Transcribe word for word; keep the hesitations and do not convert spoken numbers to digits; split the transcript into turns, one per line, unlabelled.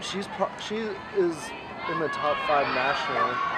she's pro- she is in the top five nationally.